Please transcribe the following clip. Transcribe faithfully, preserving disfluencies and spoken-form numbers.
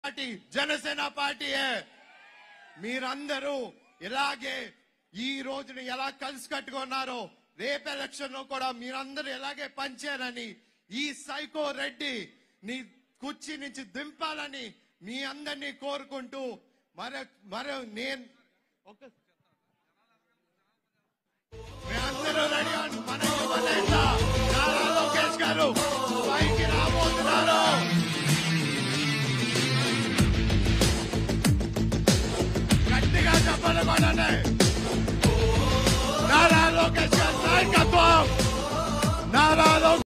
Party Janasena పార్టీయే. మీరందరూ ఇలాగే ఈ రోజుని ఎలా కలిసి కట్టుకున్నారో రేపు ఎలక్షన్ లో కూడా మీరందరూ ఇలాగే పనిచేయాలని, ఈ సైకో రెడ్డి నీ కుర్చీ నుంచి దింపాలని మీ అందరినీ కోరుకుంటూ మరో మరో నేను ఒక అందరూ రెడీ మన నారా లోకేష్ గారు పైకి రాబోతున్నారు. గట్టిగా చెప్పాలి మననే. నారా లోకేష్ గారి నాయకత్వం, నారా